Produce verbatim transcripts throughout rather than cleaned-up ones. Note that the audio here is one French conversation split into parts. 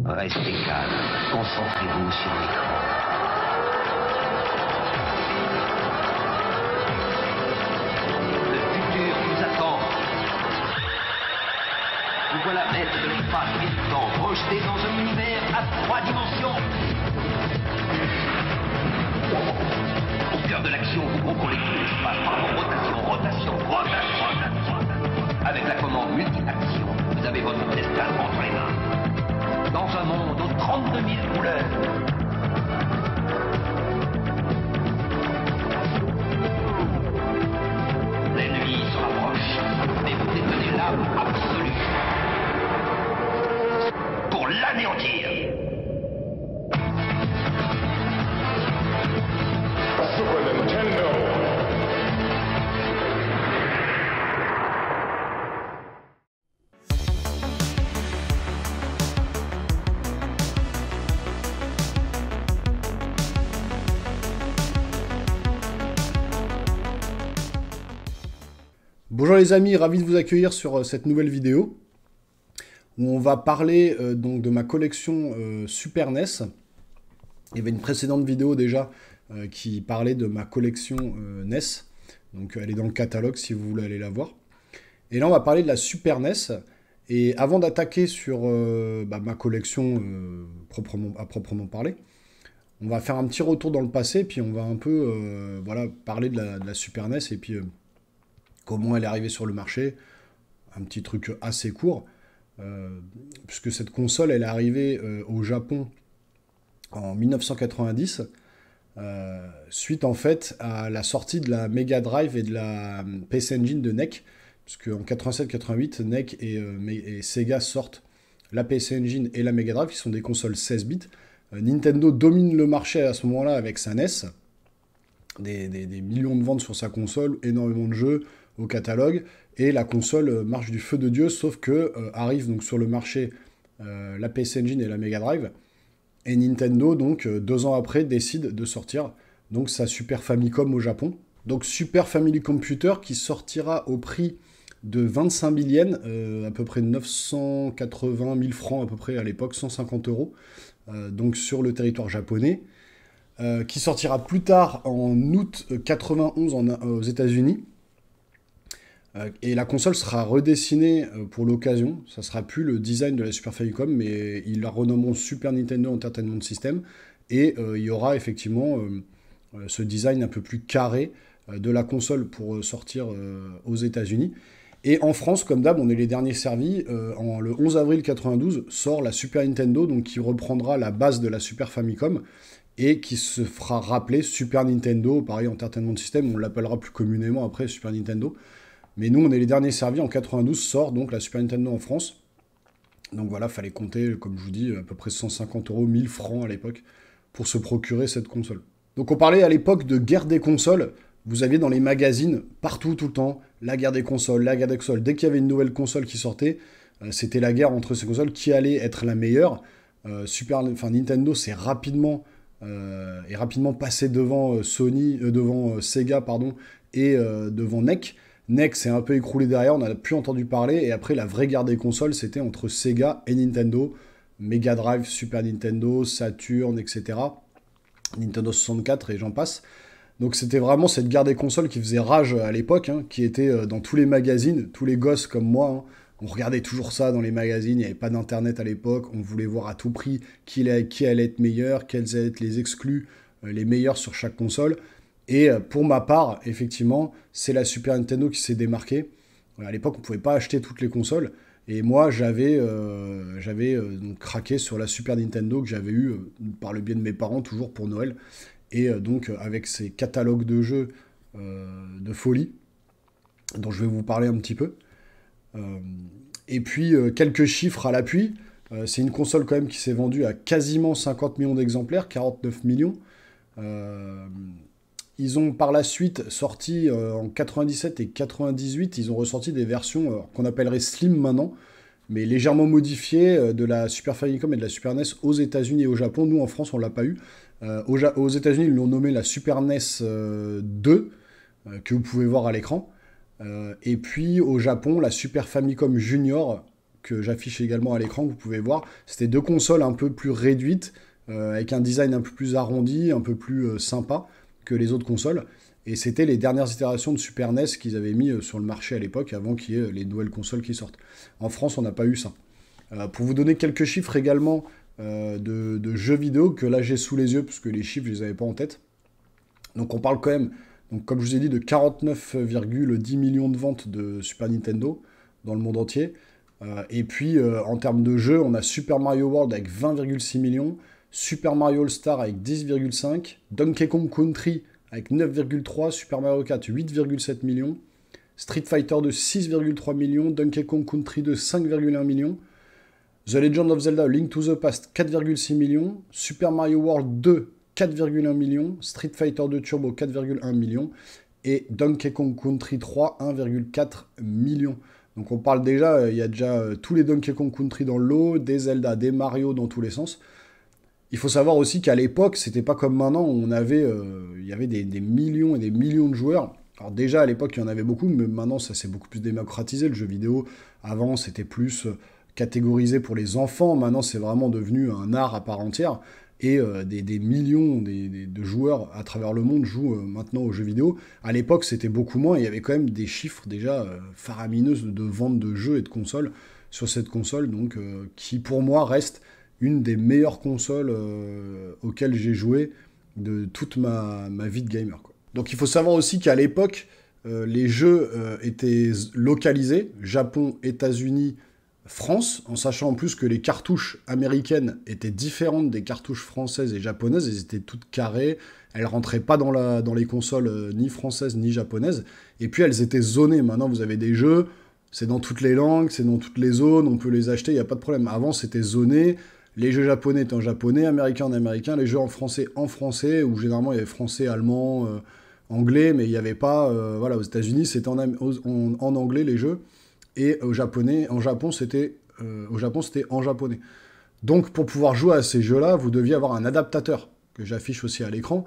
Restez calme. Concentrez-vous sur l'écran. Le futur nous attend. Nous voilà maîtres de l'espace et du temps, projetés dans un univers à trois dimensions. Au cœur de l'action, vous contrôlez l'espace par vos rotations, rotations, rotations, rotations. Avec la commande multi-action, vous avez votre destin entre les mains. Dans un monde aux trente-deux mille couleurs. L'ennemi se rapproche, mais vous détenez l'âme absolue pour l'anéantir. Super Nintendo. Bonjour les amis, ravi de vous accueillir sur euh, cette nouvelle vidéo où on va parler euh, donc de ma collection euh, Super N E S. Il y avait une précédente vidéo déjà euh, qui parlait de ma collection euh, N E S, donc elle est dans le catalogue si vous voulez aller la voir. Et là on va parler de la Super N E S, et avant d'attaquer sur euh, bah, ma collection euh, proprement, à proprement parler, on va faire un petit retour dans le passé, puis on va un peu euh, voilà, parler de la, de la Super N E S, et puis... Euh, comment elle est arrivée sur le marché, un petit truc assez court, euh, puisque cette console, elle est arrivée euh, au Japon en mille neuf cent quatre-vingt-dix, euh, suite en fait à la sortie de la Mega Drive et de la P C Engine de N E C, puisque en quatre-vingt-sept quatre-vingt-huit, N E C et, euh, et Sega sortent la P C Engine et la Mega Drive, qui sont des consoles seize bits. Euh, Nintendo domine le marché à ce moment-là avec sa N E S, des, des, des millions de ventes sur sa console, énormément de jeux au catalogue, et la console marche du feu de Dieu, sauf que euh, arrive donc sur le marché euh, la P C Engine et la Mega Drive, et Nintendo, donc, euh, deux ans après, décide de sortir donc sa Super Famicom au Japon. Donc Super Family Computer qui sortira au prix de vingt-cinq mille yens, euh, à peu près neuf cent quatre-vingt mille francs à peu près à l'époque, cent cinquante euros, euh, donc sur le territoire japonais, euh, qui sortira plus tard en août quatre-vingt-onze en, euh, aux États-Unis. Euh, et la console sera redessinée euh, pour l'occasion. Ça sera plus le design de la Super Famicom, mais ils la renommeront Super Nintendo Entertainment System. Et euh, il y aura effectivement euh, euh, ce design un peu plus carré euh, de la console pour euh, sortir euh, aux États-Unis. Et en France, comme d'hab, on est les derniers servis. Euh, en, le onze avril quatre-vingt-douze sort la Super Nintendo, donc qui reprendra la base de la Super Famicom et qui se fera rappeler Super Nintendo, pareil Entertainment System. On l'appellera plus communément après Super Nintendo. Mais nous, on est les derniers servis. En quatre-vingt-douze sort donc la Super Nintendo en France. Donc voilà, fallait compter, comme je vous dis, à peu près cent cinquante euros, mille francs à l'époque, pour se procurer cette console. Donc on parlait à l'époque de guerre des consoles. Vous aviez dans les magazines, partout, tout le temps, la guerre des consoles, la guerre des consoles. Dès qu'il y avait une nouvelle console qui sortait, euh, c'était la guerre entre ces consoles, qui allait être la meilleure. Euh, Super, enfin, Nintendo s'est rapidement, euh, est rapidement passé devant euh, Sony, euh, devant euh, Sega, pardon, et euh, devant N E C. N E C s'est un peu écroulé derrière, on n'a plus entendu parler, et après la vraie guerre des consoles, c'était entre Sega et Nintendo, Mega Drive, Super Nintendo, Saturn, et cetera. Nintendo soixante-quatre et j'en passe. Donc c'était vraiment cette guerre des consoles qui faisait rage à l'époque, hein, qui était dans tous les magazines, tous les gosses comme moi, hein, on regardait toujours ça dans les magazines, il n'y avait pas d'internet à l'époque, on voulait voir à tout prix qui, qui allait être meilleur, quels allaient être les exclus, euh, les meilleurs sur chaque console. Et pour ma part, effectivement, c'est la Super Nintendo qui s'est démarquée. À l'époque, on ne pouvait pas acheter toutes les consoles. Et moi, j'avais euh, j'avais euh, craqué sur la Super Nintendo que j'avais eue euh, par le biais de mes parents, toujours pour Noël. Et euh, donc, avec ces catalogues de jeux euh, de folie, dont je vais vous parler un petit peu. Euh, et puis, euh, quelques chiffres à l'appui. Euh, c'est une console quand même qui s'est vendue à quasiment cinquante millions d'exemplaires, quarante-neuf millions. Euh... Ils ont par la suite sorti euh, en quatre-vingt-dix-sept et quatre-vingt-dix-huit, ils ont ressorti des versions euh, qu'on appellerait Slim maintenant, mais légèrement modifiées euh, de la Super Famicom et de la Super N E S aux États-Unis et au Japon. Nous en France, on l'a pas eu. Euh, aux, aux États-Unis, ils l'ont nommé la Super N E S euh, deux, euh, que vous pouvez voir à l'écran. Euh, et puis au Japon, la Super Famicom Junior, que j'affiche également à l'écran, que vous pouvez voir. C'était deux consoles un peu plus réduites, euh, avec un design un peu plus arrondi, un peu plus euh, sympa que les autres consoles. Et c'était les dernières itérations de Super N E S qu'ils avaient mis euh, sur le marché à l'époque, avant qu'il y ait les nouvelles consoles qui sortent. En France, on n'a pas eu ça. Euh, pour vous donner quelques chiffres également euh, de, de jeux vidéo, que là j'ai sous les yeux, parce que les chiffres, je les avais pas en tête. Donc on parle quand même, donc, comme je vous ai dit, de quarante-neuf virgule dix millions de ventes de Super Nintendo dans le monde entier. Euh, et puis, euh, en termes de jeux, on a Super Mario World avec vingt virgule six millions, Super Mario All-Star avec dix virgule cinq, Donkey Kong Country avec neuf virgule trois, Super Mario Kart huit virgule sept millions, Street Fighter de six virgule trois millions, Donkey Kong Country de cinq virgule un millions, The Legend of Zelda Link to the Past quatre virgule six millions, Super Mario World deux quatre virgule un millions, Street Fighter deux Turbo quatre virgule un millions, et Donkey Kong Country trois un virgule quatre millions. Donc on parle déjà, il y a déjà euh, tous les Donkey Kong Country dans le lot, des Zelda, des Mario dans tous les sens. Il faut savoir aussi qu'à l'époque, c'était pas comme maintenant, on avait, euh, il y avait des, des millions et des millions de joueurs. Alors déjà, à l'époque, il y en avait beaucoup, mais maintenant, ça s'est beaucoup plus démocratisé, le jeu vidéo. Avant, c'était plus euh, catégorisé pour les enfants, maintenant, c'est vraiment devenu un art à part entière. Et euh, des, des millions des, des, de joueurs à travers le monde jouent euh, maintenant aux jeux vidéo. À l'époque, c'était beaucoup moins, il y avait quand même des chiffres déjà euh, faramineux de, de vente de jeux et de consoles sur cette console, donc euh, qui pour moi reste une des meilleures consoles euh, auxquelles j'ai joué de toute ma, ma vie de gamer, quoi. Donc il faut savoir aussi qu'à l'époque, euh, les jeux euh, étaient localisés, Japon, États-Unis, France, en sachant en plus que les cartouches américaines étaient différentes des cartouches françaises et japonaises, elles étaient toutes carrées, elles rentraient pas dans, la, dans les consoles euh, ni françaises ni japonaises, et puis elles étaient zonées. Maintenant vous avez des jeux, c'est dans toutes les langues, c'est dans toutes les zones, on peut les acheter, il n'y a pas de problème. Avant c'était zoné, les jeux japonais étaient en japonais, américains en américain, les jeux en français en français, où généralement il y avait français, allemand, euh, anglais, mais il n'y avait pas, euh, voilà, aux États-Unis c'était en, en, en anglais les jeux, et au japonais, en Japon, c'était euh, au Japon, c'était en japonais. Donc, pour pouvoir jouer à ces jeux-là, vous deviez avoir un adaptateur, que j'affiche aussi à l'écran,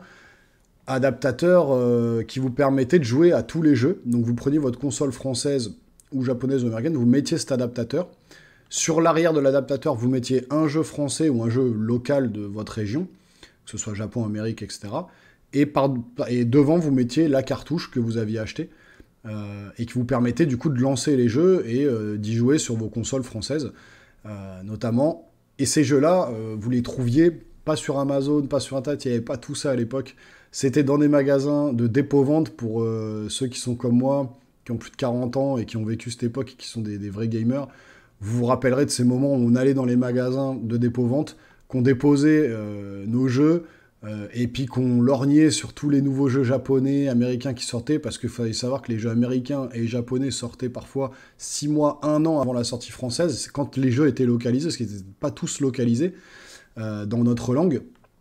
adaptateur euh, qui vous permettait de jouer à tous les jeux. Donc, vous preniez votre console française ou japonaise ou américaine, vous mettiez cet adaptateur. Sur l'arrière de l'adaptateur, vous mettiez un jeu français ou un jeu local de votre région, que ce soit Japon, Amérique, et cetera. Et, par, et devant, vous mettiez la cartouche que vous aviez achetée. Euh, et qui vous permettait du coup de lancer les jeux et euh, d'y jouer sur vos consoles françaises, euh, notamment. Et ces jeux-là, euh, vous les trouviez pas sur Amazon, pas sur Internet, il n'y avait pas tout ça à l'époque. C'était dans des magasins de dépôt-vente pour euh, ceux qui sont comme moi, qui ont plus de quarante ans et qui ont vécu cette époque et qui sont des, des vrais gamers. Vous vous rappellerez de ces moments où on allait dans les magasins de dépôt-vente, qu'on déposait euh, nos jeux, Euh, et puis qu'on lorgnait sur tous les nouveaux jeux japonais, américains qui sortaient, parce qu'il fallait savoir que les jeux américains et japonais sortaient parfois six mois, un an avant la sortie française, c'est quand les jeux étaient localisés, parce qu'ils n'étaient pas tous localisés euh, dans notre langue.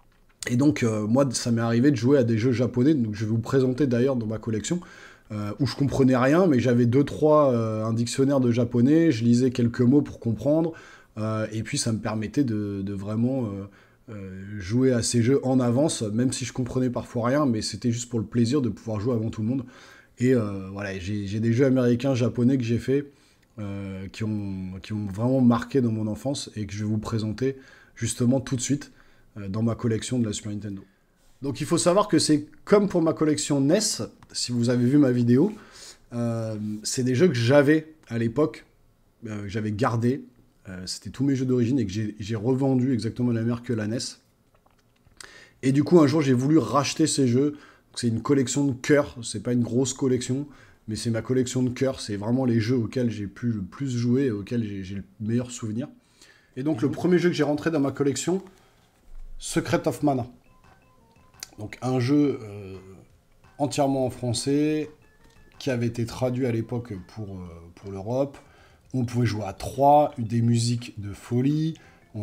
Et donc, euh, moi, ça m'est arrivé de jouer à des jeux japonais, donc je vais vous présenter d'ailleurs dans ma collection, euh, où je comprenais rien, mais j'avais deux, trois, euh, un dictionnaire de japonais, je lisais quelques mots pour comprendre, euh, et puis ça me permettait de, de vraiment... Euh, Euh, jouer à ces jeux en avance, même si je comprenais parfois rien, mais c'était juste pour le plaisir de pouvoir jouer avant tout le monde. Et euh, voilà, j'ai, j'ai des jeux américains, japonais que j'ai fait, euh, qui, ont, qui ont vraiment marqué dans mon enfance, et que je vais vous présenter justement tout de suite euh, dans ma collection de la Super Nintendo. Donc il faut savoir que c'est comme pour ma collection N E S, si vous avez vu ma vidéo, euh, c'est des jeux que j'avais à l'époque, euh, que j'avais gardé. Euh, c'était tous mes jeux d'origine et que j'ai, j'ai revendu exactement la même heure que la N E S. Et du coup, un jour, j'ai voulu racheter ces jeux. Donc, c'est une collection de cœur. C'est pas une grosse collection, mais c'est ma collection de cœur. C'est vraiment les jeux auxquels j'ai pu le plus jouer et auxquels j'ai, j'ai le meilleur souvenir. Et donc, le premier jeu que j'ai rentré dans ma collection, Secret of Mana. Donc, un jeu euh, entièrement en français, qui avait été traduit à l'époque pour, euh, pour l'Europe. On pouvait jouer à trois, des musiques de folie,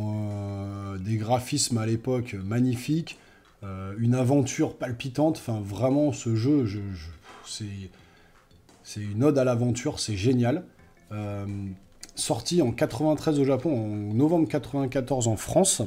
euh, des graphismes à l'époque magnifiques, euh, une aventure palpitante. Enfin, vraiment, ce jeu, je, je, c'est, c'est une ode à l'aventure, c'est génial. Euh, sorti en quatre-vingt-treize au Japon, en novembre quatre-vingt-quatorze en France,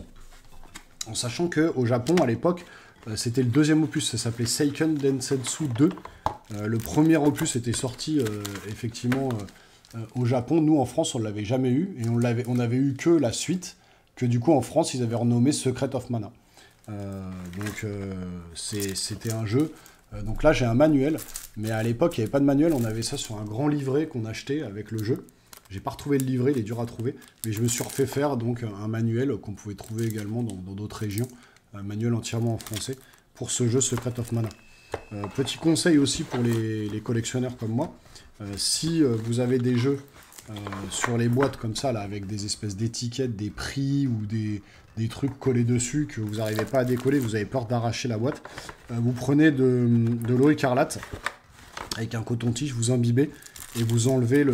en sachant qu'au Japon, à l'époque, euh, c'était le deuxième opus, ça s'appelait Seiken Densetsu deux. Euh, le premier opus était sorti, euh, effectivement... Euh, euh, au Japon. Nous, en France, on ne l'avait jamais eu, et on, l'avait, on avait eu que la suite, que du coup, en France, ils avaient renommé Secret of Mana. Euh, donc, euh, c'est, c'était un jeu... Euh, donc là, j'ai un manuel, mais à l'époque, il n'y avait pas de manuel, on avait ça sur un grand livret qu'on achetait avec le jeu. J'ai pas retrouvé le livret, il est dur à trouver, mais je me suis refait faire donc un manuel qu'on pouvait trouver également dans, dans d'autres régions, un manuel entièrement en français, pour ce jeu Secret of Mana. Euh, petit conseil aussi pour les, les collectionneurs comme moi, euh, si euh, vous avez des jeux euh, sur les boîtes comme ça, là, avec des espèces d'étiquettes, des prix ou des, des trucs collés dessus que vous n'arrivez pas à décoller, vous avez peur d'arracher la boîte, euh, vous prenez de, de l'eau écarlate, avec un coton-tige, vous imbibez et vous enlevez le,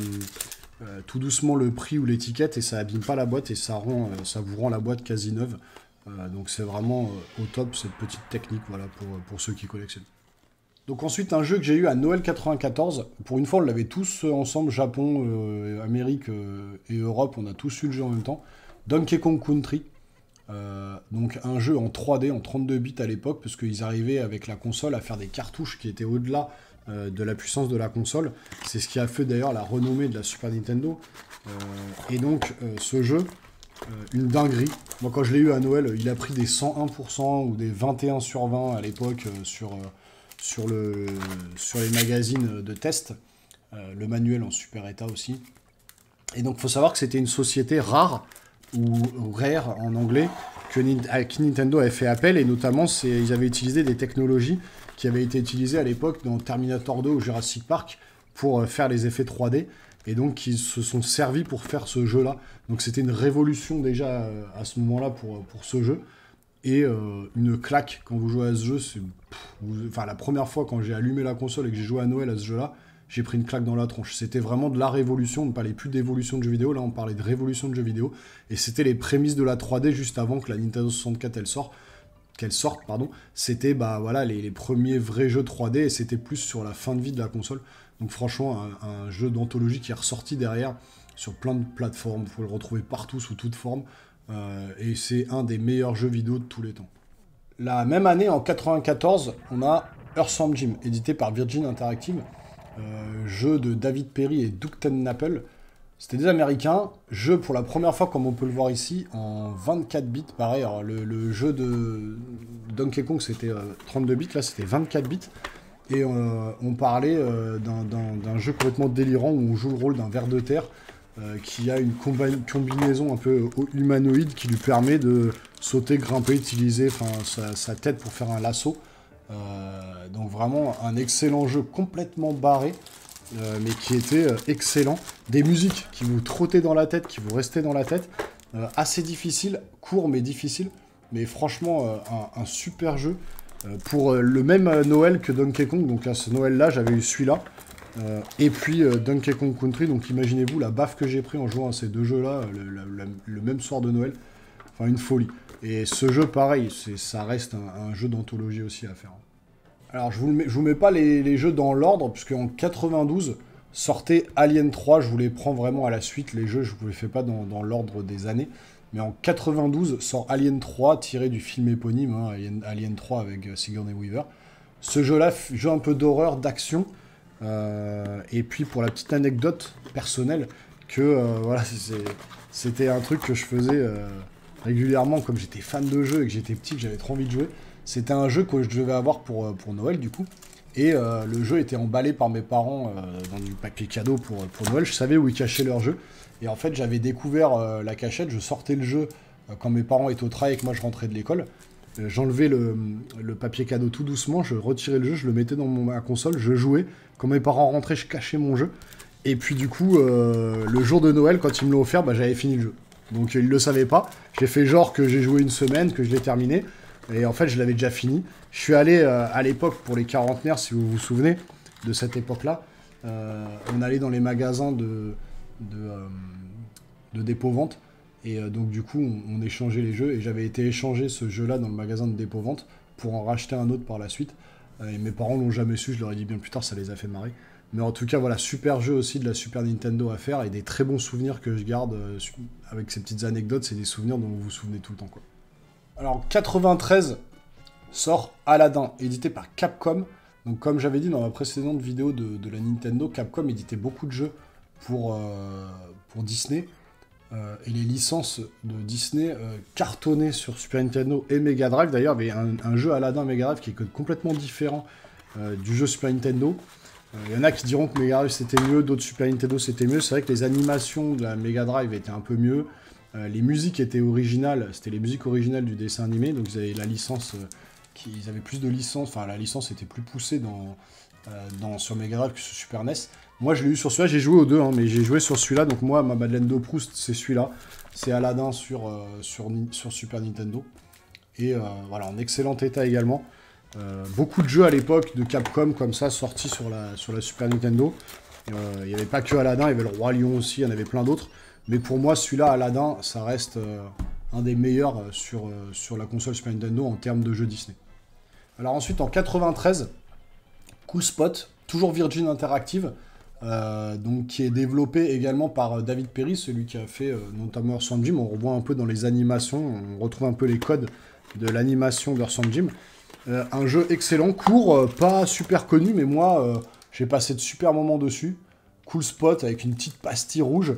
euh, tout doucement le prix ou l'étiquette et ça abîme pas la boîte et ça, rend, euh, ça vous rend la boîte quasi neuve. Euh, donc c'est vraiment euh, au top cette petite technique, voilà, pour, pour ceux qui collectionnent. Donc ensuite un jeu que j'ai eu à Noël quatre-vingt-quatorze, pour une fois on l'avait tous ensemble, Japon, euh, Amérique euh, et Europe, on a tous eu le jeu en même temps, Donkey Kong Country, euh, donc un jeu en trois D, en trente-deux bits à l'époque, parce qu'ils arrivaient avec la console à faire des cartouches qui étaient au-delà euh, de la puissance de la console, c'est ce qui a fait d'ailleurs la renommée de la Super Nintendo, euh, et donc euh, ce jeu, Euh, une dinguerie. Moi, quand je l'ai eu à Noël, il a pris des cent un pour cent ou des vingt et un sur vingt à l'époque euh, sur, euh, sur, le, sur les magazines de test. Euh, le manuel en super état aussi. Et donc, il faut savoir que c'était une société rare, ou, ou rare en anglais, que, à qui Nintendo avait fait appel. Et notamment, c'est, ils avaient utilisé des technologies qui avaient été utilisées à l'époque dans Terminator deux ou Jurassic Park pour euh, faire les effets trois D. Et donc, ils se sont servis pour faire ce jeu-là. Donc, c'était une révolution déjà euh, à ce moment-là pour, pour ce jeu. Et euh, une claque quand vous jouez à ce jeu. C'est, pff, vous, enfin, la première fois quand j'ai allumé la console et que j'ai joué à Noël à ce jeu-là, j'ai pris une claque dans la tronche. C'était vraiment de la révolution. On ne parlait plus d'évolution de jeux vidéo. Là, on parlait de révolution de jeux vidéo. Et c'était les prémices de la trois D juste avant que la Nintendo soixante-quatre elle sorte. Qu'elle sorte, pardon. C'était bah, voilà, les, les premiers vrais jeux trois D. Et c'était plus sur la fin de vie de la console. Donc franchement, un, un jeu d'anthologie qui est ressorti derrière sur plein de plateformes. Vous pouvez le retrouver partout, sous toute forme. Euh, et c'est un des meilleurs jeux vidéo de tous les temps. La même année, en quatre-vingt-quatorze, on a Earthworm Jim, édité par Virgin Interactive. Euh, jeu de David Perry et Doug TenNapel. C'était des Américains. Jeu pour la première fois, comme on peut le voir ici, en vingt-quatre bits. Pareil, alors le, le jeu de Donkey Kong, c'était euh, trente-deux bits. Là, c'était vingt-quatre bits. Et euh, on parlait euh, d'un, d'un, d'un jeu complètement délirant où on joue le rôle d'un ver de terre euh, qui a une combi- combinaison un peu humanoïde qui lui permet de sauter, grimper, utiliser sa, sa tête pour faire un lasso. Euh, donc vraiment un excellent jeu complètement barré, euh, mais qui était euh, excellent. Des musiques qui vous trottaient dans la tête, qui vous restaient dans la tête. Euh, assez difficile, court mais difficile. Mais franchement, euh, un, un super jeu. Pour euh, le même euh, Noël que Donkey Kong, donc à ce Noël-là, j'avais eu celui-là. Euh, et puis euh, Donkey Kong Country, donc imaginez-vous la baffe que j'ai pris en jouant à ces deux jeux-là, le, le, le même soir de Noël. Enfin, une folie. Et ce jeu, pareil, c'est, ça reste un, un jeu d'anthologie aussi à faire. Alors, je vous, mets, je vous mets pas les, les jeux dans l'ordre, puisque en quatre-vingt-douze, sortait Alien trois, je vous les prends vraiment à la suite, les jeux, je vous les fais pas dans, dans l'ordre des années. Mais en quatre-vingt-douze sort Alien trois, tiré du film éponyme, hein, Alien, Alien trois avec euh, Sigourney Weaver. Ce jeu-là, jeu un peu d'horreur, d'action. Euh, et puis pour la petite anecdote personnelle, que euh, voilà, c'est, c'était un truc que je faisais euh, régulièrement, comme j'étais fan de jeu et que j'étais petit, que j'avais trop envie de jouer. C'était un jeu que je devais avoir pour, pour Noël, du coup. Et euh, le jeu était emballé par mes parents euh, dans du papier cadeau pour, pour Noël. Je savais où ils cachaient leur jeu. Et en fait, j'avais découvert euh, la cachette, je sortais le jeu euh, quand mes parents étaient au travail et que moi je rentrais de l'école. Euh, j'enlevais le, le papier cadeau tout doucement, je retirais le jeu, je le mettais dans mon, ma console, je jouais. Quand mes parents rentraient, je cachais mon jeu. Et puis du coup, euh, le jour de Noël, quand ils me l'ont offert, bah, j'avais fini le jeu. Donc ils ne le savaient pas. J'ai fait genre que j'ai joué une semaine, que je l'ai terminé. Et en fait, je l'avais déjà fini. Je suis allé euh, à l'époque, pour les quarantenaires, si vous vous souvenez, de cette époque-là, euh, on allait dans les magasins de... de euh, de dépôt-vente, et euh, donc du coup on, on échangeait les jeux, et j'avais été échanger ce jeu-là dans le magasin de dépôt-vente pour en racheter un autre par la suite, euh, et mes parents l'ont jamais su, je leur ai dit bien plus tard, ça les a fait marrer. Mais en tout cas voilà, super jeu aussi de la Super Nintendo à faire, et des très bons souvenirs que je garde euh, avec ces petites anecdotes, c'est des souvenirs dont vous vous souvenez tout le temps, quoi. Alors quatre-vingt-treize sort Aladdin, édité par Capcom. Donc comme j'avais dit dans ma précédente vidéo de, de la Nintendo, Capcom éditait beaucoup de jeux pour, euh, pour Disney. Euh, et les licences de Disney euh, cartonnaient sur Super Nintendo et Mega Drive. D'ailleurs, il y avait un, un jeu Aladdin Mega Drive qui est complètement différent euh, du jeu Super Nintendo. Il euh, y en a qui diront que Mega Drive c'était mieux, d'autres Super Nintendo c'était mieux. C'est vrai que les animations de la Mega Drive étaient un peu mieux. Euh, les musiques étaient originales, c'était les musiques originales du dessin animé, donc ils avaient la licence, euh, qui, ils avaient plus de licence, enfin la licence était plus poussée dans, euh, dans, sur Mega Drive que sur Super N E S. Moi je l'ai eu sur celui-là, j'ai joué aux deux, hein, mais j'ai joué sur celui-là, donc moi ma Madeleine de Proust c'est celui-là, c'est Aladdin sur, euh, sur, sur Super Nintendo, et euh, voilà, en excellent état également. Euh, beaucoup de jeux à l'époque de Capcom comme ça sortis sur la, sur la Super Nintendo. Il euh, n'y avait pas que Aladdin, il y avait le Roi Lion aussi, il y en avait plein d'autres. Mais pour moi, celui-là, Aladdin, ça reste euh, un des meilleurs sur, euh, sur la console Super Nintendo en termes de jeux Disney. Alors ensuite, en quatre-vingt-treize, Cool Spot, toujours Virgin Interactive, euh, donc, qui est développé également par David Perry, celui qui a fait euh, notamment Earthworm Jim. On revoit un peu dans les animations, on retrouve un peu les codes de l'animation d'Earthworm Jim. Euh, un jeu excellent, court, euh, pas super connu, mais moi, euh, j'ai passé de super moments dessus. Cool Spot avec une petite pastille rouge.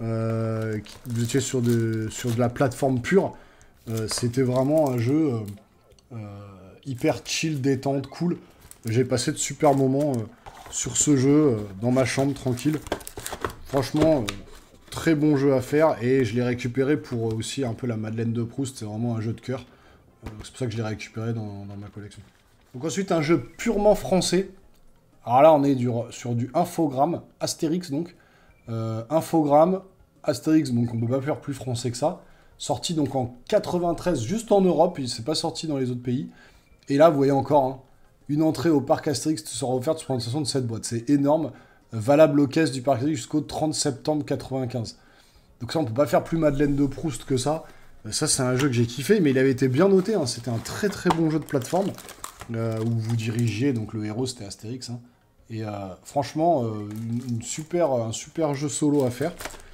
Euh, qui, vous étiez sur de, sur de la plateforme pure. Euh, C'était vraiment un jeu euh, euh, hyper chill, détente, cool. J'ai passé de super moments euh, sur ce jeu, euh, dans ma chambre, tranquille. Franchement, euh, très bon jeu à faire. Et je l'ai récupéré pour euh, aussi un peu la Madeleine de Proust. C'est vraiment un jeu de cœur. Euh, C'est pour ça que je l'ai récupéré dans, dans ma collection. Donc ensuite, un jeu purement français. Alors là, on est du, sur du infogramme, Astérix donc. Euh, infogramme, Astérix, donc on peut pas faire plus français que ça. Sorti donc en quatre-vingt-treize, juste en Europe, il s'est pas sorti dans les autres pays. Et là, vous voyez encore, hein, une entrée au parc Astérix sera offerte sur présentation de cette boîte. C'est énorme, valable aux caisses du parc Astérix jusqu'au trente septembre quatre-vingt-quinze. Donc ça, on peut pas faire plus Madeleine de Proust que ça. Ça, c'est un jeu que j'ai kiffé, mais il avait été bien noté. Hein. C'était un très très bon jeu de plateforme euh, où vous dirigiez, donc le héros c'était Astérix. Hein. Et euh, franchement, euh, une, une super, un super jeu solo à faire.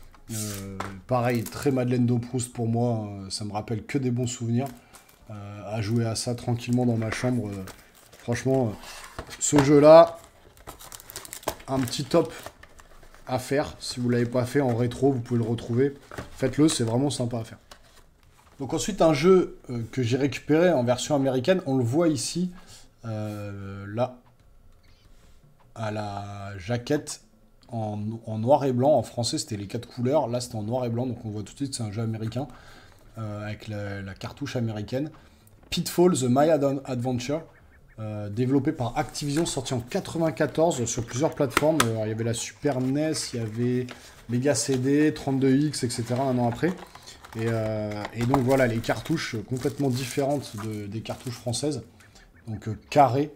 Euh, pareil, très Madeleine de Proust pour moi. Euh, ça me rappelle que des bons souvenirs. Euh, à jouer à ça tranquillement dans ma chambre. Euh, franchement, euh, ce jeu-là, un petit top à faire. Si vous ne l'avez pas fait en rétro, vous pouvez le retrouver. Faites-le, c'est vraiment sympa à faire. Donc ensuite, un jeu euh, que j'ai récupéré en version américaine. On le voit ici, euh, là. À la jaquette en, en noir et blanc. En français, c'était les quatre couleurs. Là, c'était en noir et blanc. Donc, on voit tout de suite, c'est un jeu américain euh, avec la, la cartouche américaine. Pitfall, The Maya Adventure, euh, développé par Activision, sorti en quatre-vingt-quatorze sur plusieurs plateformes. Alors, il y avait la Super N E S, il y avait Mega C D, trente-deux X, et cetera un an après. Et, euh, et donc, voilà, les cartouches complètement différentes de, des cartouches françaises. Donc, euh, carré.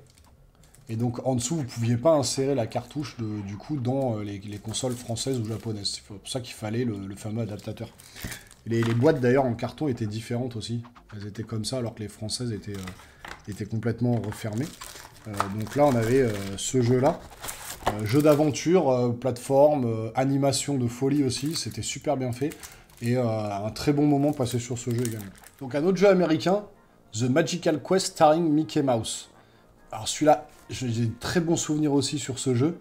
Et donc en dessous, vous ne pouviez pas insérer la cartouche de, du coup dans les, les consoles françaises ou japonaises. C'est pour ça qu'il fallait le, le fameux adaptateur. Les, les boîtes d'ailleurs en carton étaient différentes aussi. Elles étaient comme ça alors que les françaises étaient, euh, étaient complètement refermées. Euh, donc là, on avait euh, ce jeu-là. Euh, jeu d'aventure, euh, plateforme, euh, animation de folie aussi. C'était super bien fait. Et euh, un très bon moment passé sur ce jeu également. Donc un autre jeu américain, The Magical Quest starring Mickey Mouse. Alors celui-là, j'ai de très bons souvenirs aussi sur ce jeu.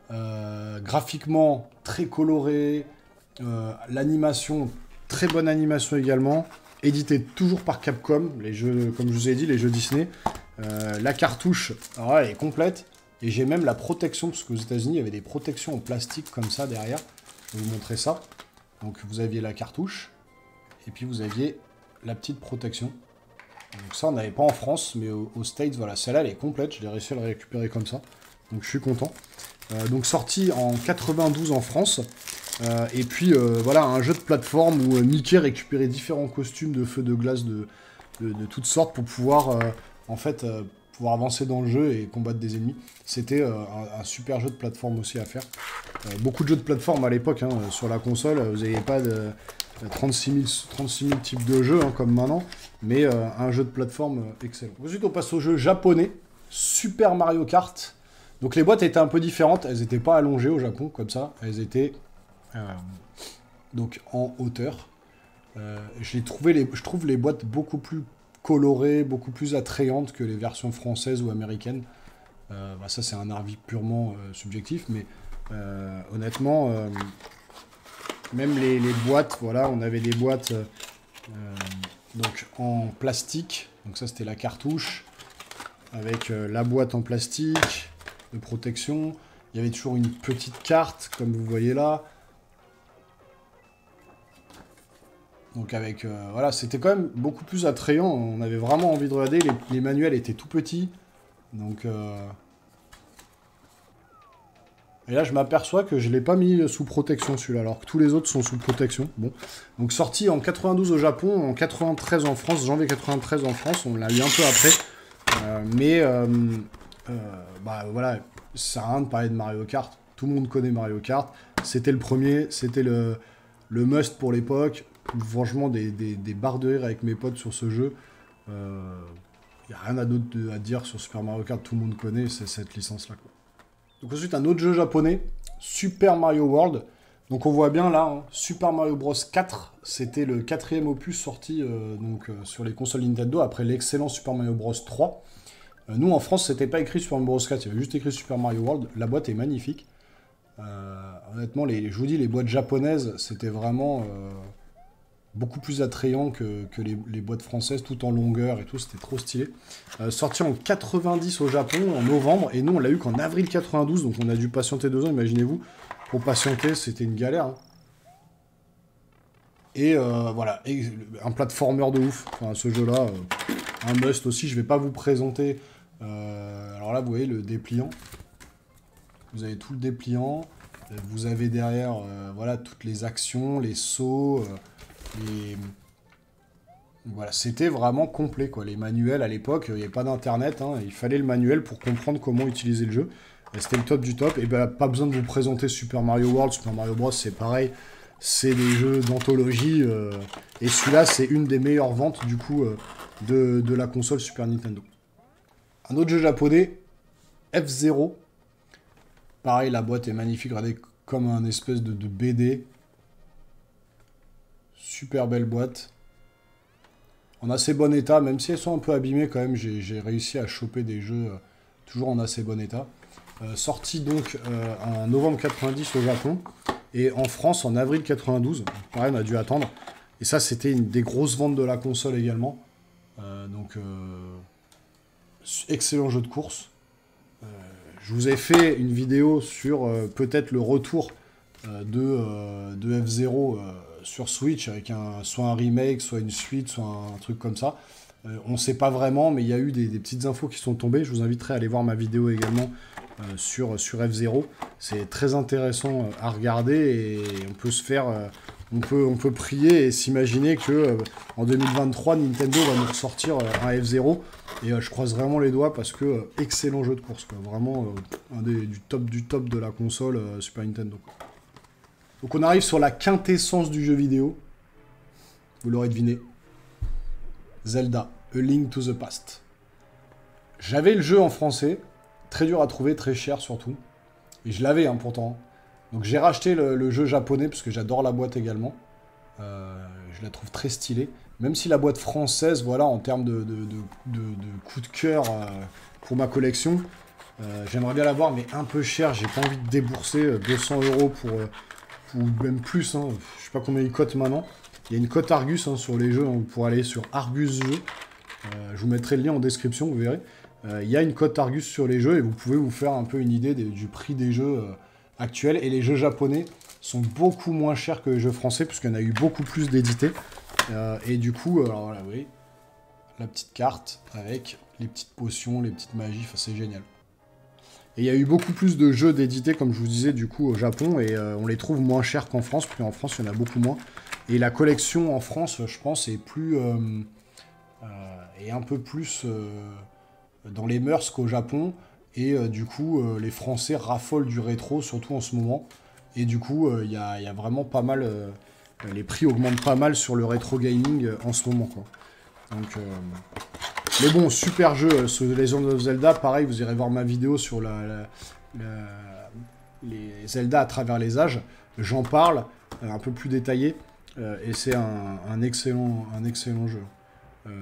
Euh, graphiquement, très coloré. Euh, L'animation, très bonne animation également. Édité toujours par Capcom. Les jeux, comme je vous ai dit, les jeux Disney. Euh, la cartouche, alors là, elle est complète. Et j'ai même la protection, parce qu'aux États-Unis, il y avait des protections en plastique comme ça derrière. Je vais vous montrer ça. Donc vous aviez la cartouche. Et puis vous aviez la petite protection. Donc ça, on n'avait pas en France, mais aux au States, voilà, celle-là, elle est complète. Je l'ai réussi à le récupérer comme ça. Donc je suis content. Euh, donc sorti en quatre-vingt-douze en France. Euh, et puis, euh, voilà, un jeu de plateforme où Mickey récupérait différents costumes de feu de glace de, de, de toutes sortes pour pouvoir, euh, en fait, euh, pouvoir avancer dans le jeu et combattre des ennemis. C'était euh, un, un super jeu de plateforme aussi à faire. Euh, beaucoup de jeux de plateforme à l'époque, hein, sur la console. Vous n'aviez pas de... trente-six mille types de jeux, hein, comme maintenant, mais euh, un jeu de plateforme euh, excellent. Ensuite, on passe au jeu japonais, Super Mario Kart. Donc les boîtes étaient un peu différentes, elles n'étaient pas allongées au Japon, comme ça, elles étaient euh, donc en hauteur. Euh, je, les trouvais les, je trouve les boîtes beaucoup plus colorées, beaucoup plus attrayantes que les versions françaises ou américaines. Euh, bah ça, c'est un avis purement euh, subjectif, mais Euh, honnêtement, euh, même les, les boîtes, voilà, on avait des boîtes euh, donc en plastique. Donc ça, c'était la cartouche, avec euh, la boîte en plastique de protection. Il y avait toujours une petite carte, comme vous voyez là. Donc avec, euh, voilà, c'était quand même beaucoup plus attrayant. On avait vraiment envie de regarder. Les, les manuels étaient tout petits. Donc... Euh... Et là, je m'aperçois que je ne l'ai pas mis sous protection, celui-là, alors que tous les autres sont sous protection. Bon. Donc sorti en quatre-vingt-douze au Japon, en quatre-vingt-treize en France, janvier quatre-vingt-treize en France. On l'a eu un peu après. Euh, mais, euh, euh, bah voilà, ça sert à rien de parler de Mario Kart. Tout le monde connaît Mario Kart. C'était le premier, c'était le, le must pour l'époque. Franchement, des, des, des barres de rire avec mes potes sur ce jeu. Il euh, n'y a rien à d'autre à dire sur Super Mario Kart, tout le monde connaît, c'est cette licence-là. Donc ensuite, un autre jeu japonais, Super Mario World. Donc on voit bien là, hein, Super Mario Bros quatre, c'était le quatrième opus sorti euh, donc, euh, sur les consoles Nintendo, après l'excellent Super Mario Bros trois. Euh, nous, en France, c'était pas écrit Super Mario Bros quatre, il y avait juste écrit Super Mario World. La boîte est magnifique. Euh, honnêtement, les, je vous dis, les boîtes japonaises, c'était vraiment... Euh, beaucoup plus attrayant que, que les, les boîtes françaises, tout en longueur et tout, c'était trop stylé. Euh, sorti en quatre-vingt-dix au Japon, en novembre, et nous, on l'a eu qu'en avril quatre-vingt-douze, donc on a dû patienter deux ans, imaginez-vous. Pour patienter, c'était une galère. Hein. Et euh, voilà, et un platformer de ouf, enfin, ce jeu-là, euh, un must aussi, je vais pas vous présenter... Euh, alors là, vous voyez le dépliant. Vous avez tout le dépliant, vous avez derrière, euh, voilà, toutes les actions, les sauts... Euh, Et voilà, c'était vraiment complet, quoi. Les manuels, à l'époque, il n'y avait pas d'internet, hein, il fallait le manuel pour comprendre comment utiliser le jeu. C'était le top du top, et ben pas besoin de vous présenter Super Mario World, Super Mario Bros, c'est pareil, c'est des jeux d'anthologie, euh, et celui-là, c'est une des meilleures ventes, du coup, euh, de, de la console Super Nintendo. Un autre jeu japonais, F-Zero. Pareil, la boîte est magnifique, regardez, comme un espèce de, de B D. Super belle boîte. En assez bon état, même si elles sont un peu abîmées quand même, j'ai réussi à choper des jeux euh, toujours en assez bon état. Euh, sorti donc euh, en novembre quatre-vingt-dix au Japon, et en France en avril quatre-vingt-douze. Pareil, on a dû attendre. Et ça, c'était une des grosses ventes de la console également. Euh, donc, euh, excellent jeu de course. Euh, je vous ai fait une vidéo sur euh, peut-être le retour euh, de, euh, de F-Zero euh, sur Switch, avec un, soit un remake, soit une suite, soit un, un truc comme ça. Euh, on ne sait pas vraiment, mais il y a eu des, des petites infos qui sont tombées. Je vous inviterai à aller voir ma vidéo également euh, sur, sur F-Zero. C'est très intéressant euh, à regarder, et on peut se faire... Euh, on, peut, on peut prier et s'imaginer que euh, en deux mille vingt-trois, Nintendo va nous ressortir euh, un F-Zero. Et euh, je croise vraiment les doigts parce que euh, excellent jeu de course, quoi. Vraiment euh, un des, du top du top de la console euh, Super Nintendo, quoi. Donc on arrive sur la quintessence du jeu vidéo. Vous l'aurez deviné. Zelda, A Link to the Past. J'avais le jeu en français, très dur à trouver, très cher surtout. Et je l'avais hein, pourtant. Donc j'ai racheté le, le jeu japonais parce que j'adore la boîte également. Euh, je la trouve très stylée. Même si la boîte française, voilà, en termes de, de, de, de, de coup de cœur euh, pour ma collection, euh, j'aimerais bien l'avoir, mais un peu cher. J'ai pas envie de débourser euh, deux cents euros pour... Euh, ou même plus, hein. Je sais pas combien il cote maintenant. Il y a une cote Argus hein, sur les jeux, hein, pour aller sur Argus Jeux. Euh, je vous mettrai le lien en description, vous verrez. Euh, il y a une cote Argus sur les jeux, et vous pouvez vous faire un peu une idée des, du prix des jeux euh, actuels. Et les jeux japonais sont beaucoup moins chers que les jeux français, puisqu'il y en a eu beaucoup plus d'édités. Euh, et du coup, alors voilà, vous voyez, la petite carte avec les petites potions, les petites magies, enfin, c'est génial. Et il y a eu beaucoup plus de jeux d'éditer, comme je vous disais, du coup, au Japon, et euh, on les trouve moins chers qu'en France, puis en France, il y en a beaucoup moins. Et la collection en France, je pense, est plus... Euh, euh, est un peu plus euh, dans les mœurs qu'au Japon, et euh, du coup, euh, les Français raffolent du rétro, surtout en ce moment. Et du coup, il euh, y, y a vraiment pas mal... Euh, les prix augmentent pas mal sur le rétro gaming euh, en ce moment, quoi. Donc... Euh, Mais bon, super jeu, ce Legend of Zelda, pareil, vous irez voir ma vidéo sur la, la, la, les Zelda à travers les âges. J'en parle, euh, un peu plus détaillé, euh, et c'est un, un, excellent, un excellent jeu. Euh,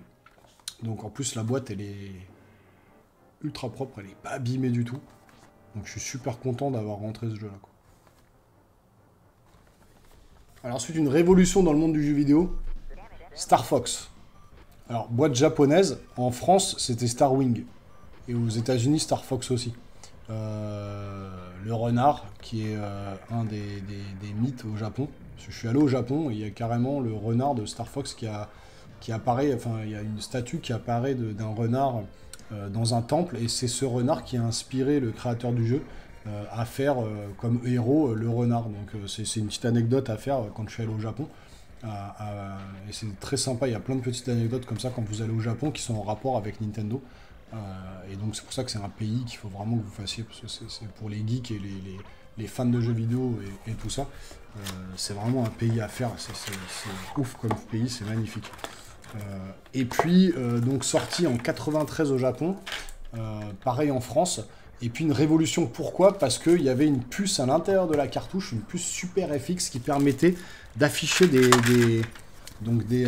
donc en plus, la boîte, elle est ultra propre, elle n'est pas abîmée du tout. Donc je suis super content d'avoir rentré ce jeu-là. Alors ensuite, une révolution dans le monde du jeu vidéo, Star Fox. Alors, boîte japonaise, en France, c'était Star Wing. Et aux États-Unis, Star Fox aussi. Euh, le renard, qui est euh, un des, des, des mythes au Japon. Parce que je suis allé au Japon, et il y a carrément le renard de Star Fox qui, a, qui apparaît, enfin, il y a une statue qui apparaît d'un renard euh, dans un temple, et c'est ce renard qui a inspiré le créateur du jeu euh, à faire euh, comme héros euh, le renard. Donc euh, c'est une petite anecdote à faire euh, quand je suis allé au Japon. Euh, euh, et c'est très sympa, il y a plein de petites anecdotes comme ça quand vous allez au Japon qui sont en rapport avec Nintendo. Euh, et donc c'est pour ça que c'est un pays qu'il faut vraiment que vous fassiez, parce que c'est pour les geeks et les, les, les fans de jeux vidéo et, et tout ça. Euh, c'est vraiment un pays à faire, c'est ouf comme pays, c'est magnifique. Euh, et puis, euh, donc sorti en quatre-vingt-treize au Japon, euh, pareil en France, et puis une révolution, pourquoi? Parce qu'il y avait une puce à l'intérieur de la cartouche, une puce Super F X qui permettait d'afficher des, des, donc des, euh,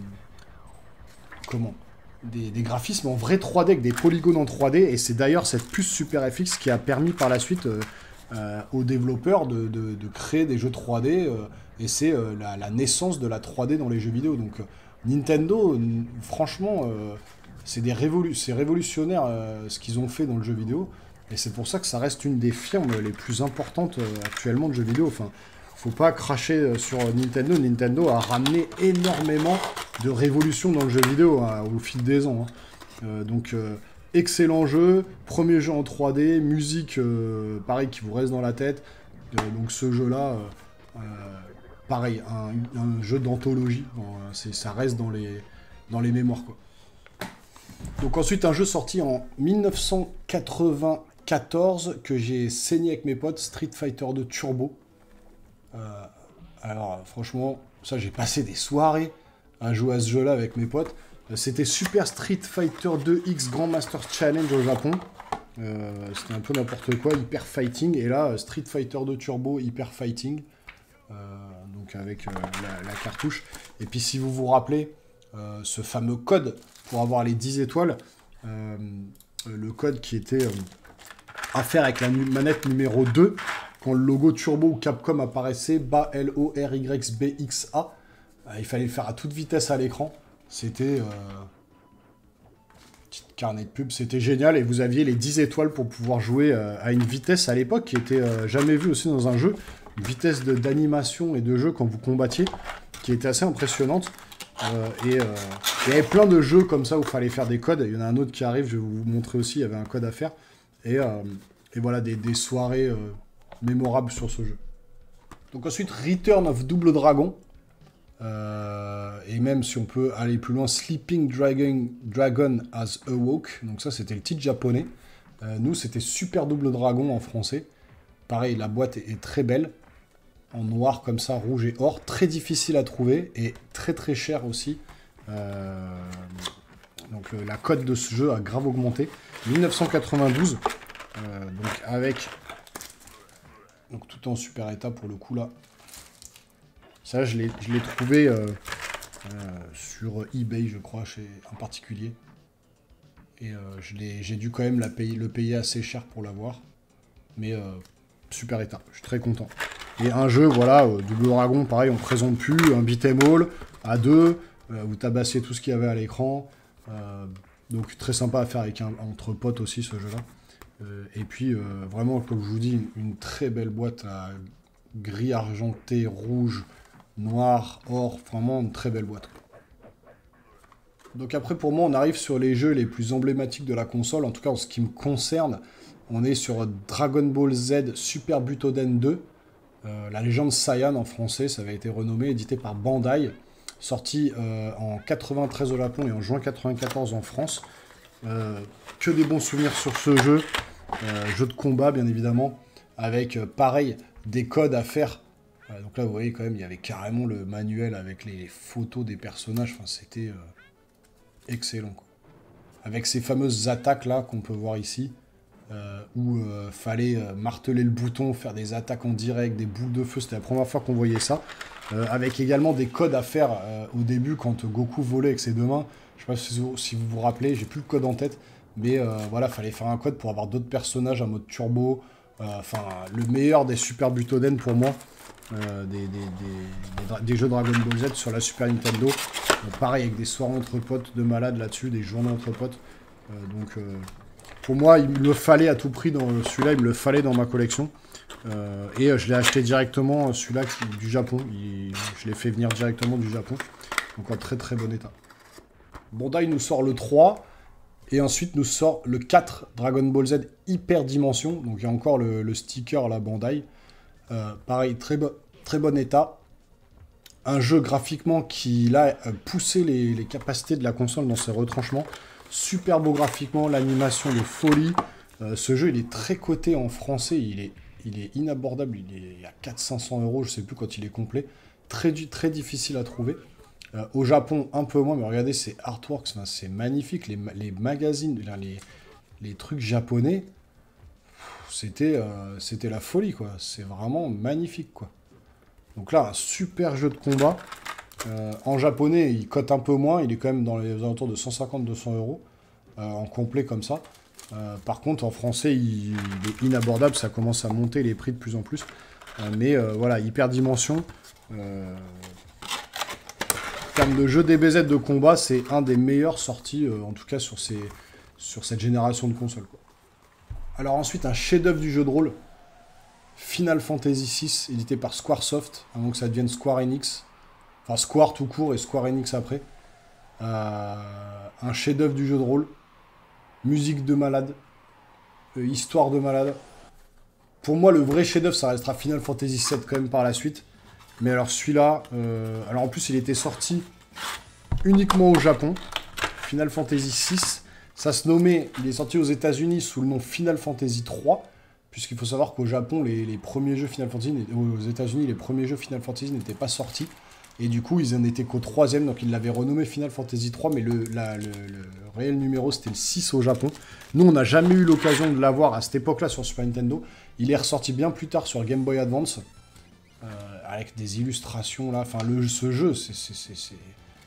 comment des, des graphismes en vrai trois D, avec des polygones en trois D, et c'est d'ailleurs cette puce Super F X qui a permis par la suite euh, euh, aux développeurs de, de, de créer des jeux trois D, euh, et c'est euh, la, la naissance de la trois D dans les jeux vidéo. Donc euh, Nintendo, franchement, euh, c'est révolu révolutionnaire euh, ce qu'ils ont fait dans le jeu vidéo, et c'est pour ça que ça reste une des firmes les plus importantes euh, actuellement de jeux vidéo. Enfin, faut pas cracher sur Nintendo. Nintendo a ramené énormément de révolutions dans le jeu vidéo hein, au fil des ans. Hein. Euh, donc, euh, excellent jeu, premier jeu en trois D, musique, euh, pareil, qui vous reste dans la tête. Euh, donc ce jeu-là, euh, euh, pareil, un, un jeu d'anthologie. Bon, ça reste dans les, dans les mémoires, quoi. Donc ensuite, un jeu sorti en mille neuf cent quatre-vingt-quatorze que j'ai saigné avec mes potes, Street Fighter deux Turbo. Euh, alors franchement, ça j'ai passé des soirées à jouer à ce jeu-là avec mes potes. Euh, C'était Super Street Fighter deux X Grandmaster Challenge au Japon. Euh, C'était un peu n'importe quoi, Hyper Fighting. Et là, Street Fighter deux Turbo Hyper Fighting. Euh, donc avec euh, la, la cartouche. Et puis si vous vous rappelez, euh, ce fameux code pour avoir les dix étoiles, euh, le code qui était euh, à faire avec la manette numéro deux, quand le logo Turbo ou Capcom apparaissait, bas L O R Y B X A, euh, il fallait le faire à toute vitesse à l'écran. C'était... Euh... Petite carnet de pub, c'était génial. Et vous aviez les dix étoiles pour pouvoir jouer euh, à une vitesse à l'époque qui était euh, jamais vue aussi dans un jeu. Une vitesse d'animation et de jeu quand vous combattiez, qui était assez impressionnante. Euh, et euh, il y avait plein de jeux comme ça où il fallait faire des codes. Il y en a un autre qui arrive, je vais vous montrer aussi, il y avait un code à faire. Et, euh, et voilà, des, des soirées... Euh, mémorable sur ce jeu. Donc ensuite, Return of Double Dragon. Euh, et même si on peut aller plus loin, Sleeping Dragon, Dragon Has Awoke. Donc ça, c'était le titre japonais. Euh, nous, c'était Super Double Dragon en français. Pareil, la boîte est, est très belle. En noir comme ça, rouge et or. Très difficile à trouver et très très cher aussi. Euh, donc euh, la cote de ce jeu a grave augmenté. mille neuf cent quatre-vingt-douze. Euh, donc avec... Donc tout en super état pour le coup là. Ça je l'ai trouvé euh, euh, sur eBay je crois, chez un particulier. Et euh, j'ai dû quand même la payer, le payer assez cher pour l'avoir. Mais euh, super état, je suis très content. Et un jeu, voilà, euh, Double Dragon, pareil, on ne présente plus, un beat'em all à deux, euh, vous tabassez tout ce qu'il y avait à l'écran. Euh, donc très sympa à faire avec un, entre potes aussi ce jeu-là. Euh, et puis, euh, vraiment, comme je vous dis, une, une très belle boîte à gris argenté, rouge, noir, or. Vraiment, une très belle boîte. Donc après, pour moi, on arrive sur les jeux les plus emblématiques de la console. En tout cas, en ce qui me concerne, on est sur Dragon Ball Z Super Butoden deux. Euh, la légende Saiyan en français, ça avait été renommé, édité par Bandai. Sorti euh, en quatre-vingt-treize au Japon et en juin quatre-vingt-quatorze en France. Euh, que des bons souvenirs sur ce jeu, euh, jeu de combat bien évidemment, avec euh, pareil des codes à faire. Euh, donc là vous voyez quand même il y avait carrément le manuel avec les photos des personnages, enfin c'était euh, excellent quoi. Avec ces fameuses attaques là qu'on peut voir ici, euh, où euh, fallait euh, marteler le bouton, faire des attaques en direct, des boules de feu, c'était la première fois qu'on voyait ça. Euh, avec également des codes à faire euh, au début quand Goku volait avec ses deux mains. Je sais pas si vous si vous, vous rappelez, j'ai plus le code en tête, Mais euh, voilà, fallait faire un code pour avoir d'autres personnages en mode turbo. Enfin, euh, le meilleur des Super Butoden pour moi. Euh, des, des, des, des, des jeux Dragon Ball Z sur la Super Nintendo. Euh, pareil, avec des soirées entre potes de malades là-dessus, des journées entre potes. Euh, donc, euh, pour moi, il me le fallait à tout prix dans celui-là, il me le fallait dans ma collection. Euh, et euh, je l'ai acheté directement, celui-là du Japon. Il, je l'ai fait venir directement du Japon. Donc en très très bon état. Bandai nous sort le trois. Et ensuite nous sort le quatre Dragon Ball Z Hyper Dimension. Donc il y a encore le, le sticker là, Bandai. Euh, pareil, très, bo très bon état. Un jeu graphiquement qui là, a poussé les, les capacités de la console dans ses retranchements. Super beau graphiquement, l'animation de folie. Euh, ce jeu il est très coté en français. Il est, il est inabordable. Il est à quatre cents à cinq cents euros, je sais plus quand il est complet. Très, très difficile à trouver. Euh, au Japon, un peu moins, mais regardez, ces artworks, c'est magnifique. Les, les magazines, les, les trucs japonais, c'était euh, c'était la folie, quoi. C'est vraiment magnifique, quoi. Donc là, un super jeu de combat. Euh, en japonais, il cote un peu moins. Il est quand même dans les alentours de cent cinquante à deux cents euros, euh, en complet comme ça. Euh, par contre, en français, il, il est inabordable. Ça commence à monter les prix de plus en plus. Euh, mais euh, voilà, Hyper Dimension. Euh, En termes de jeu D B Z de combat, c'est un des meilleurs sortis, euh, en tout cas sur, ces, sur cette génération de consoles, quoi. Alors ensuite, un chef-d'œuvre du jeu de rôle, Final Fantasy six, édité par Squaresoft, avant que ça devienne Square Enix. Enfin, Square tout court et Square Enix après. Euh, un chef-d'œuvre du jeu de rôle, musique de malade, euh, histoire de malade. Pour moi, le vrai chef-d'œuvre, ça restera Final Fantasy sept quand même par la suite. Mais alors celui-là, euh, alors en plus il était sorti uniquement au Japon, Final Fantasy six, ça se nommait, il est sorti aux États-Unis sous le nom Final Fantasy trois, puisqu'il faut savoir qu'au Japon, les, les premiers jeux Final Fantasy, aux États-Unis, les premiers jeux Final Fantasy n'étaient pas sortis, et du coup ils en étaient qu'au troisième, donc ils l'avaient renommé Final Fantasy trois, mais le, la, le, le réel numéro c'était le six au Japon. Nous on n'a jamais eu l'occasion de l'avoir à cette époque-là sur Super Nintendo, il est ressorti bien plus tard sur Game Boy Advance. Euh, avec des illustrations là, enfin le, ce jeu, c'est, c'est, c'est, c'est...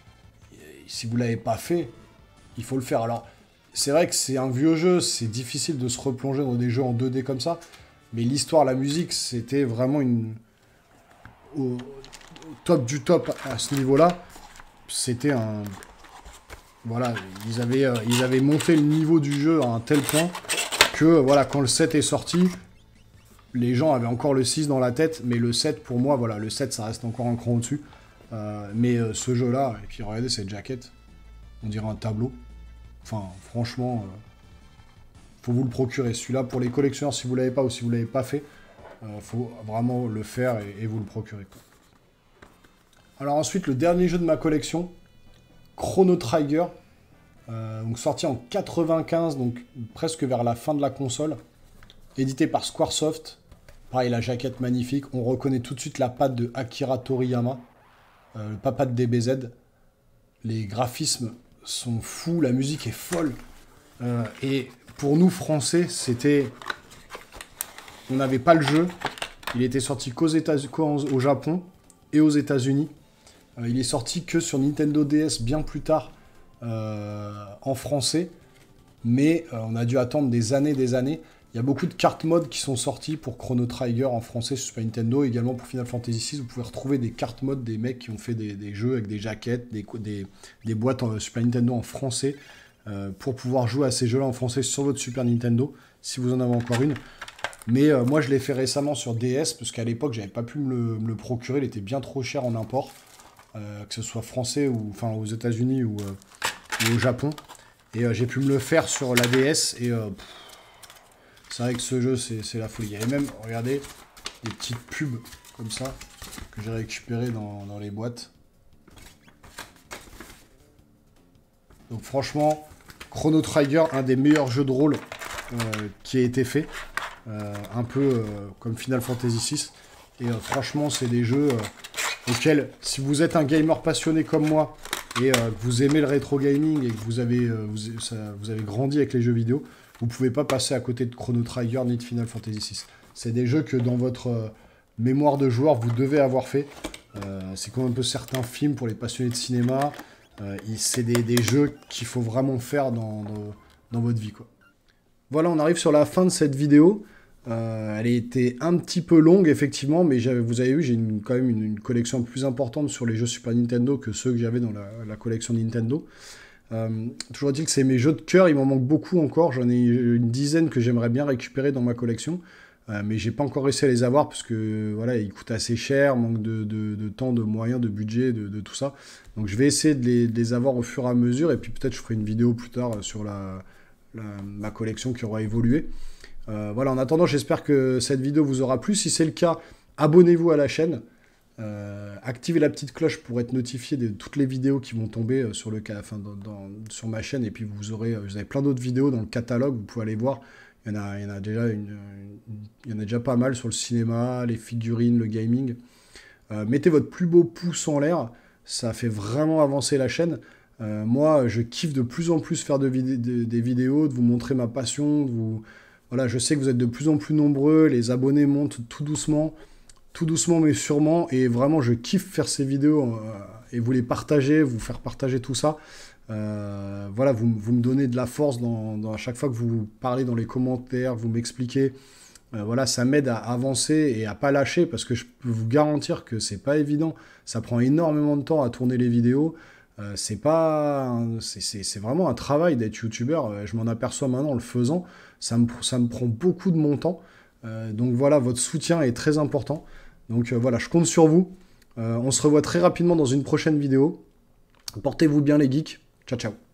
si vous l'avez pas fait, il faut le faire. Alors c'est vrai que c'est un vieux jeu, c'est difficile de se replonger dans des jeux en deux D comme ça, mais l'histoire, la musique, c'était vraiment une au, au top du top à ce niveau-là. C'était un voilà, ils avaient euh, ils avaient monté le niveau du jeu à un tel point que voilà, quand le sept est sorti, les gens avaient encore le six dans la tête, mais le sept, pour moi, voilà, le sept, ça reste encore un cran au-dessus. Euh, mais euh, ce jeu-là, et puis regardez cette jaquette, on dirait un tableau. Enfin, franchement, euh, faut vous le procurer. Celui-là, pour les collectionneurs, si vous l'avez pas ou si vous l'avez pas fait, euh, faut vraiment le faire et, et vous le procurer, quoi. Alors ensuite, le dernier jeu de ma collection, Chrono Trigger, euh, donc sorti en quatre-vingt-quinze, donc presque vers la fin de la console, édité par Squaresoft. Pareil, la jaquette magnifique. On reconnaît tout de suite la patte de Akira Toriyama, euh, le papa de D B Z. Les graphismes sont fous, la musique est folle. Euh, et pour nous, Français, c'était... On n'avait pas le jeu. Il était sorti qu'aux États-Unis, qu'au Japon et aux États-Unis. Euh, il est sorti que sur Nintendo D S bien plus tard euh, en français. Mais euh, on a dû attendre des années des années. Il y a beaucoup de cartes modes qui sont sorties pour Chrono Trigger en français sur Super Nintendo, également pour Final Fantasy six. Vous pouvez retrouver des cartes modes des mecs qui ont fait des, des jeux avec des jaquettes, des, des, des boîtes en Super Nintendo en français, euh, pour pouvoir jouer à ces jeux-là en français sur votre Super Nintendo, si vous en avez encore une. Mais euh, moi, je l'ai fait récemment sur D S, parce qu'à l'époque, j'avais pas pu me le, me le procurer, il était bien trop cher en import, euh, que ce soit français ou enfin aux États-Unis ou, euh, ou au Japon. Et euh, j'ai pu me le faire sur la D S, et... Euh, c'est vrai que ce jeu, c'est la folie. Il y avait même, regardez, des petites pubs comme ça, que j'ai récupérées dans, dans les boîtes. Donc franchement, Chrono Trigger, un des meilleurs jeux de rôle euh, qui a été fait. Euh, un peu euh, comme Final Fantasy six. Et euh, franchement, c'est des jeux euh, auxquels, si vous êtes un gamer passionné comme moi, et euh, que vous aimez le rétro gaming, et que vous avez, euh, vous, ça, vous avez grandi avec les jeux vidéo, vous pouvez pas passer à côté de Chrono Trigger ni de Final Fantasy six. C'est des jeux que dans votre euh, mémoire de joueur, vous devez avoir fait. Euh, c'est comme un peu certains films pour les passionnés de cinéma. Euh, c'est des, des jeux qu'il faut vraiment faire dans, dans, dans votre vie, quoi. Voilà, on arrive sur la fin de cette vidéo. Euh, elle a été un petit peu longue, effectivement, mais vous avez vu, j'ai quand même une, une collection plus importante sur les jeux Super Nintendo que ceux que j'avais dans la, la collection Nintendo. Euh, toujours dit que c'est mes jeux de cœur, il m'en manque beaucoup encore. J'en ai une dizaine que j'aimerais bien récupérer dans ma collection, euh, mais j'ai pas encore réussi à les avoir parce que voilà, ils coûtent assez cher, manque de, de, de temps, de moyens, de budget, de, de tout ça. Donc je vais essayer de les, de les avoir au fur et à mesure, et puis peut-être je ferai une vidéo plus tard sur la, la, ma collection qui aura évolué. Euh, voilà, en attendant, j'espère que cette vidéo vous aura plu. Si c'est le cas, abonnez-vous à la chaîne. Euh, activez la petite cloche pour être notifié de toutes les vidéos qui vont tomber sur, le, enfin, dans, dans, sur ma chaîne. Et puis vous, aurez, vous avez plein d'autres vidéos dans le catalogue, vous pouvez aller voir. Il y en a, il y en a, déjà, une, une, il y en a déjà pas mal sur le cinéma, les figurines, le gaming. Euh, mettez votre plus beau pouce en l'air, ça fait vraiment avancer la chaîne. Euh, moi, je kiffe de plus en plus faire de vid de, des vidéos, de vous montrer ma passion, de vous... Voilà, je sais que vous êtes de plus en plus nombreux, les abonnés montent tout doucement, tout doucement mais sûrement, et vraiment je kiffe faire ces vidéos euh, et vous les partager, vous faire partager tout ça. Euh, voilà, vous, vous me donnez de la force dans, dans, à chaque fois que vous parlez dans les commentaires, vous m'expliquez. Euh, voilà, ça m'aide à avancer et à pas lâcher, parce que je peux vous garantir que c'est pas évident. Ça prend énormément de temps à tourner les vidéos. Euh, c'est pas, c'est vraiment un travail d'être youtubeur. Je m'en aperçois maintenant en le faisant. Ça me, ça me prend beaucoup de mon temps. Euh, donc voilà, votre soutien est très important. Donc euh, voilà, je compte sur vous. Euh, on se revoit très rapidement dans une prochaine vidéo. Portez-vous bien les geeks. Ciao, ciao.